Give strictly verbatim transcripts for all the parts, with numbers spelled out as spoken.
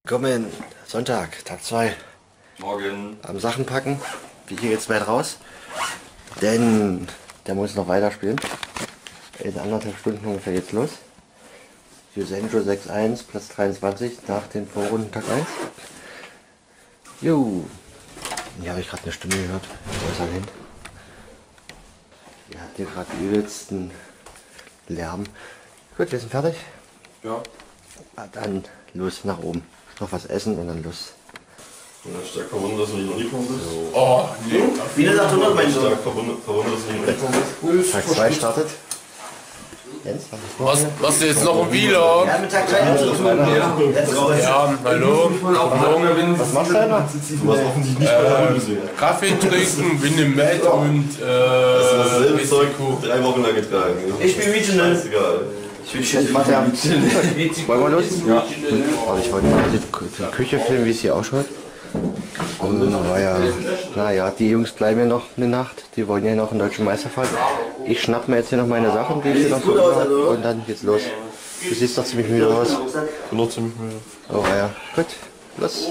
Willkommen, Sonntag, Tag zwei. Morgen. Am Sachen packen. Wir hier jetzt weit raus. Denn der muss noch weiterspielen. In anderthalb Stunden ungefähr geht's los. Jusenjo sechs eins, Platz dreiundzwanzig nach den Vorrunden Tag eins. Jo. Hier habe ich gerade eine Stimme gehört. Wo ist er hin? Ihr habt hier gerade übelsten Lärm. Gut, wir sind fertig. Ja. Ah, dann los nach oben. Noch was essen und dann los. Ich bin stark verwundert, dass du nicht Uniform bist. Oh, nee. Wieder sagt hundert Ich bin Menschen. stark verwundert, verwundert, dass du nicht Uniform bist. Tag zwei startet. Jens, Was, was ist jetzt noch ein Vlog? ja, mit Tag zwei zu tun. Ja, hallo. Guten Morgen. Was machst du denn noch? Du hast offensichtlich nicht bei der Runde gesehen. Kaffee trinken, bin im Bett und Das ist dasselbe äh, Zeug Risiko. drei Wochen lang getragen. Ich bin Regional. Ist egal. Ich mach ja. Wollen wir los? Ja. Also ich wollte mal die, die Küche filmen, wie es hier ausschaut. Und naja, naja, die Jungs bleiben ja noch eine Nacht. Die wollen ja noch einen deutschen Meister fahren. Ich schnapp mir jetzt hier noch meine Sachen, die ich hier noch so habe. Und dann geht's los. Du siehst doch ziemlich müde aus. Ich bin noch ziemlich müde. Oh ja, gut, los.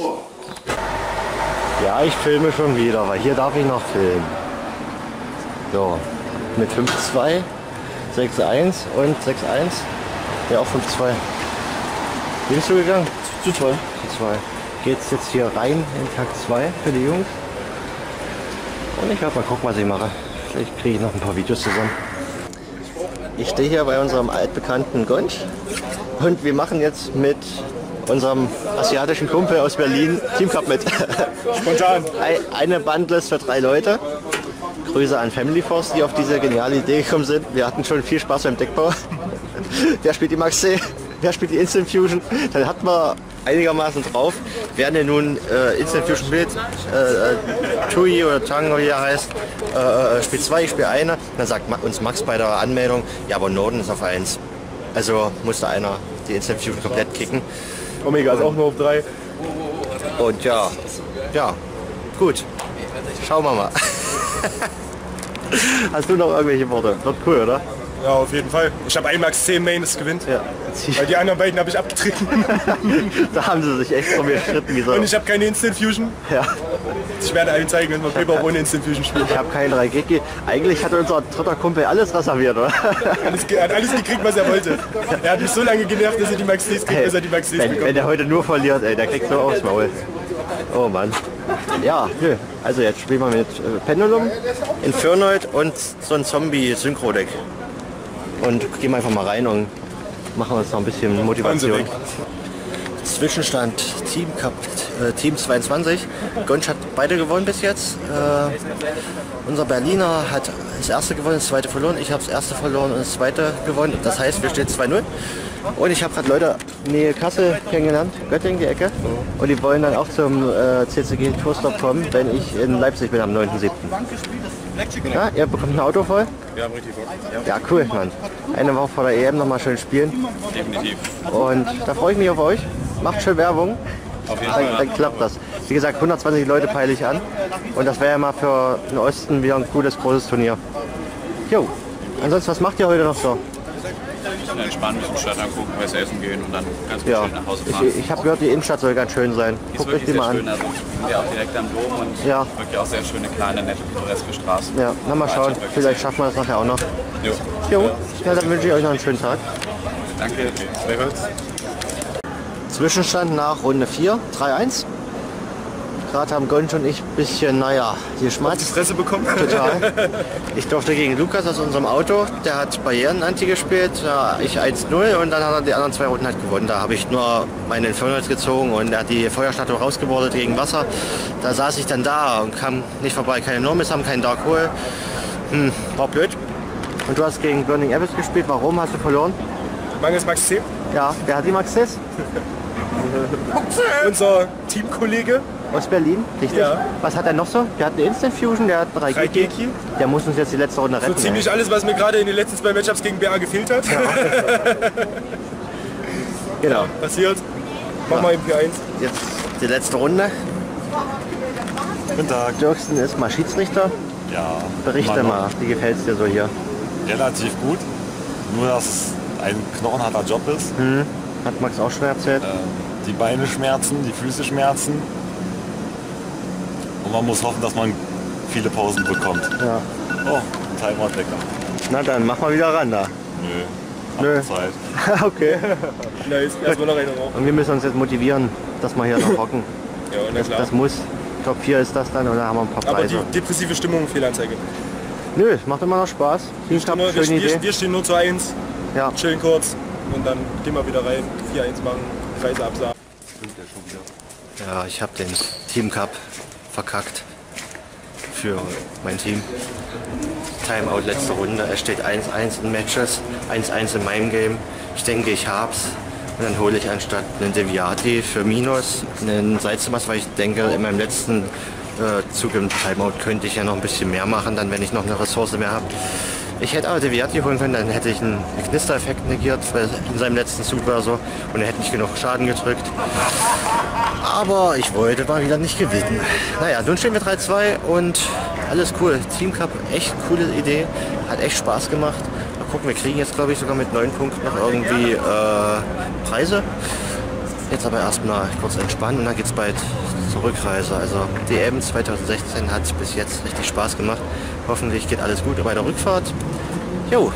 Ja, ich filme schon wieder, weil hier darf ich noch filmen. So, mit fünf zwei, sechs eins und sechs eins. Ja, auch fünf zwei. Wie bist du gegangen? Zu zwei. Zu zwei. Geht's jetzt hier rein in Tag zwei für die Jungs. Und ich werde mal gucken, was ich mache. Vielleicht kriege ich noch ein paar Videos zusammen. Ich stehe hier bei unserem altbekannten Gonch und wir machen jetzt mit unserem asiatischen Kumpel aus Berlin Team Cup mit. Spontan. Eine Bandlist für drei Leute. Grüße an Family Force, die auf diese geniale Idee gekommen sind. Wir hatten schon viel Spaß beim Deckbau. Wer spielt die Max C? Wer spielt die Instant Fusion? Dann hatten wir einigermaßen drauf. Wer denn nun äh, Instant Fusion spielt, äh, Tui oder Tang, wie er heißt, äh, spielt zwei, ich spiele eine. Dann sagt uns Max bei der Anmeldung, ja, aber Norden ist auf eins. Also musste einer die Instant Fusion komplett kicken. Omega ist auch nur auf drei. Und ja, ja, gut. Schauen wir mal. Hast du noch irgendwelche Worte? Wird cool, oder? Ja, auf jeden Fall. Ich habe ein Max zehn Main, das gewinnt. Ja. Weil die anderen beiden habe ich abgetreten. Da haben sie sich echt drum gestritten. Wie so. Und ich habe keine Instant Fusion. Ja. Ich werde allen zeigen, wenn man Paper auch ohne Instant Fusion spielt. Ich habe keinen drei G. Eigentlich hat unser dritter Kumpel alles reserviert, oder? Alles, er hat alles gekriegt, was er wollte. Er hat mich so lange genervt, dass er die Max Ds kriegt, Hey, bis er die Max Ds wenn, bekommt. wenn der heute nur verliert, ey, der kriegt nur aufs Maul. Oh Mann. Ja, nö. Also jetzt spielen wir mit äh, Pendulum, Infernoid und so ein Zombie-Synchro-Deck. Und gehen wir einfach mal rein und machen uns noch ein bisschen Motivation. Zwischenstand Team Cup, äh, Team zweiundzwanzig. Gonch hat beide gewonnen bis jetzt. Äh, unser Berliner hat das erste gewonnen, das zweite verloren. Ich habe das erste verloren und das zweite gewonnen. Das heißt, wir stehen zwei null. Und ich habe gerade Leute Nähe Kassel kennengelernt, Göttingen die Ecke. Und die wollen dann auch zum äh, C C G Tourstop kommen, wenn ich in Leipzig bin am neunten siebten Ja, ihr bekommt ein Auto voll? Ja, richtig gut. Ja, cool, Mann. Eine Woche vor der E M nochmal schön spielen. Definitiv. Und da freue ich mich auf euch. Macht schön Werbung. Auf jeden Dann, Fall. dann klappt das. Wie gesagt, hundertzwanzig Leute peile ich an. Und das wäre ja mal für den Osten wieder ein cooles, großes Turnier. Jo. Ansonsten, was macht ihr heute noch so? Entspannen, ein bisschen Stadt angucken, was essen gehen und dann ganz Ja, schön nach Hause fahren. ich, ich habe gehört, die Innenstadt soll ganz schön sein. Ist Guckt euch wirklich die sehr mal schön, an. also ich bin ja auch direkt am Dom und Ja. wirklich auch sehr schöne, kleine, nette, pittoreske Straßen. Ja, na mal schauen. Wirklich Vielleicht sehr schaffen wir das nachher auch noch. Jo. Jo, ja, dann wünsche ich euch noch einen schönen Tag. Danke, wir hören uns. Zwischenstand nach Runde vier, drei eins. Gerade haben Gonch und ich ein bisschen, naja, geschmatzt. Fresse bekommen. Total. Ich durfte gegen Lukas aus unserem Auto, der hat Barrieren-Anti gespielt, ja, ich eins null und dann hat er die anderen zwei Runden halt gewonnen. Da habe ich nur meine Infernoids gezogen und er hat die Feuerstatue rausgebordet gegen Wasser. Da saß ich dann da und kam nicht vorbei. Keine Normis haben, keinen Dark Hole. Hm, war blöd. Und du hast gegen Burning Abyss gespielt. Warum hast du verloren? Mangels Max C. Ja, wer hat die Maxis? Unser Teamkollege. Aus Berlin, richtig? Ja. Was hat er noch so? Der hat eine Instant Fusion, der hat drei drei G. Geki. Der muss uns jetzt die letzte Runde retten. So ziemlich ey. alles, was mir gerade in den letzten zwei Matchups gegen B A gefehlt hat. Genau. Passiert. Mach mal im P eins. Jetzt die letzte Runde. Guten Tag. Dirksen ist mal Schiedsrichter. Ja, Berichte immer mal, wie gefällt es dir so hier? noch relativ gut. Nur, dass es ein knochenharter Job ist. Hm. Hat Max auch schon erzählt. Ähm, die Beine schmerzen, die Füße schmerzen. Und man muss hoffen, dass man viele Pausen bekommt. Ja. Oh, Timeout-Wecker. Na dann, mach mal wieder ran da. Nö. Nö. Zeit. Okay. Nice, erstmal noch eine rauchen. Und wir müssen uns jetzt motivieren, dass wir hier noch rocken. Ja, na Das, klar. das muss. Top vier ist das dann und dann haben wir ein paar Aber Preise. die depressive Stimmung, Fehlanzeige. Nö, es macht immer noch Spaß. Wir Team stehen, Cup, nur, schöne wir, wir, Idee. wir stehen nur zu eins, Ja. chillen kurz und dann gehen wir wieder rein, vier eins machen, Preise absagen. Ja, ich habe den Team Cup verkackt für mein Team. Timeout letzte Runde. Es steht eins eins in Matches, eins eins in meinem Game. Ich denke, ich hab's. Und dann hole ich anstatt einen Deviati für Minus einen Salzimas, weil ich denke, in meinem letzten äh, Zug im Timeout könnte ich ja noch ein bisschen mehr machen, dann wenn ich noch eine Ressource mehr habe. Ich hätte aber Deviati holen können, dann hätte ich einen Knister-Effekt negiert, weil in seinem letzten Zug war so und er hätte nicht genug Schaden gedrückt. Aber ich wollte mal wieder nicht gewinnen. Naja, nun stehen wir drei zwei und alles cool. Team Cup, echt coole Idee, hat echt Spaß gemacht. Mal gucken, wir kriegen jetzt glaube ich sogar mit neun Punkten noch irgendwie äh, Preise. Jetzt aber erstmal kurz entspannen und dann geht's bald zur Rückreise. Also D M zwanzig sechzehn hat bis jetzt richtig Spaß gemacht. Hoffentlich geht alles gut bei der Rückfahrt. Jo.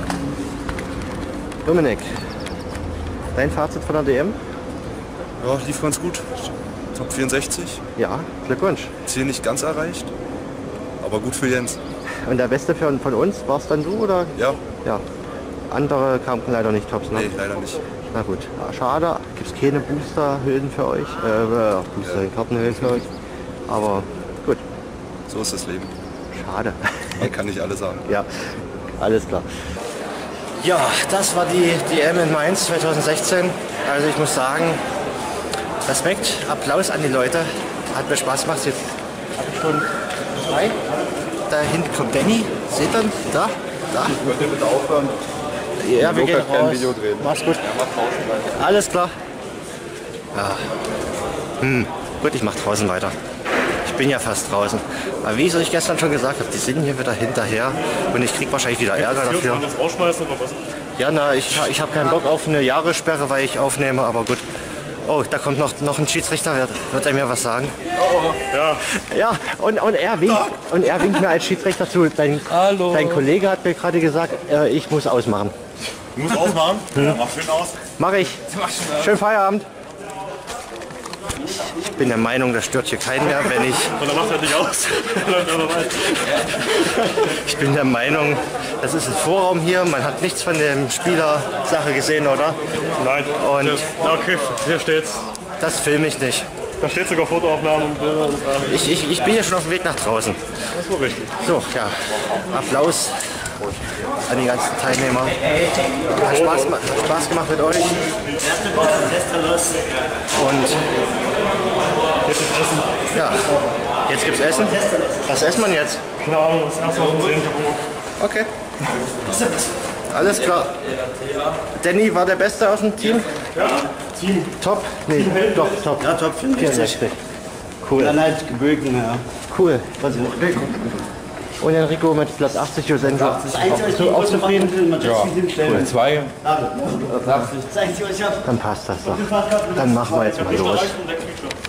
Dominik, dein Fazit von der D M? Ja, lief ganz gut. Top vierundsechzig. Ja, Glückwunsch. Ziel nicht ganz erreicht. Aber gut für Jens. Und der Beste für, von uns, warst dann du oder? Ja, Ja. Andere kamen leider nicht tops, ne? nee, leider nicht. Na gut. Ja, schade. Gibt es keine Booster-Hüllen für euch? Äh, Booster-Kartenhüllen für euch. Aber gut. So ist das Leben. Schade. Man kann nicht alles haben. Ja, alles klar. Ja, das war die D M in Mainz zwanzig sechzehn. Also ich muss sagen, Respekt, Applaus an die Leute. Hat mir Spaß gemacht. Jetzt habe ich schon zwei. Da hinten kommt Danny. Seht ihr? Da, da. Könnt ihr bitte aufhören? Ja, wir gehen Lukas kein raus. Video drehen. Mach's gut. Alles klar. Ja. Hm. Gut, ich mach draußen weiter. Ich bin ja fast draußen. Aber wie ich gestern schon gesagt habe, die sind hier wieder hinterher und ich krieg wahrscheinlich wieder Ärger dafür. Ja, na, ich, ich habe keinen Bock auf eine Jahressperre, weil ich aufnehme, aber gut. Oh, da kommt noch, noch ein Schiedsrichter. Wird, wird er mir was sagen? Ja. Ja, und, und, er winkt, und er winkt mir als Schiedsrichter zu. Dein, Hallo. dein Kollege hat mir gerade gesagt, äh, ich muss ausmachen. Du musst ausmachen? Ja, mach schön aus. Mach ich. Schönen Feierabend. Ich bin der Meinung, das stört hier keinen mehr, wenn ich... Und dann macht er nicht aus. Ich bin der Meinung, das ist ein Vorraum hier. Man hat nichts von dem Spieler-Sache gesehen, oder? Nein. Und Okay, hier steht's. das filme ich nicht. Da steht sogar Fotoaufnahmen und Bilder. Ich, ich, ich bin hier schon auf dem Weg nach draußen. Das ist wohl richtig. So, ja. Applaus an die ganzen Teilnehmer. Hat Spaß, hat Spaß gemacht mit euch. Und Jetzt ist Essen. ja, jetzt gibt's Essen. Was essen wir jetzt? Keine Ahnung, das erste Mal sehen. Okay. Alles klar. Danny war der Beste aus dem Team? Ja, Team. Top? Nee, doch, top. Ja, Top vierundsechzig. Cool. Dann halt gebögen, ja. Cool. Was und Enrico mit Platz achtzig, Josenjo. Das Einzige, was ich So, auch zufrieden? ja. Cool. Zwei. Das Einzige, was ich habe. Dann passt das doch. Dann machen wir jetzt mal los.